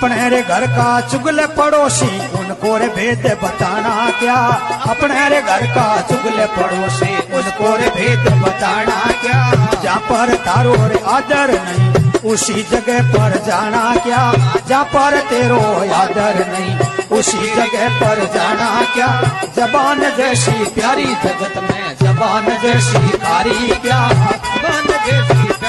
अपने रे घर का चुगले पड़ोसी उनको रे भेद बताना क्या। अपने रे घर का चुगले पड़ोसी उनको रे भेद बताना क्या। जहाँ पर तारो रे आदर नहीं उसी जगह पर जाना क्या। जहाँ पर तेरो आदर नहीं उसी जगह पर जाना क्या। जबान जैसी प्यारी जगत में जबान जैसी खारी क्या। जबान जैसी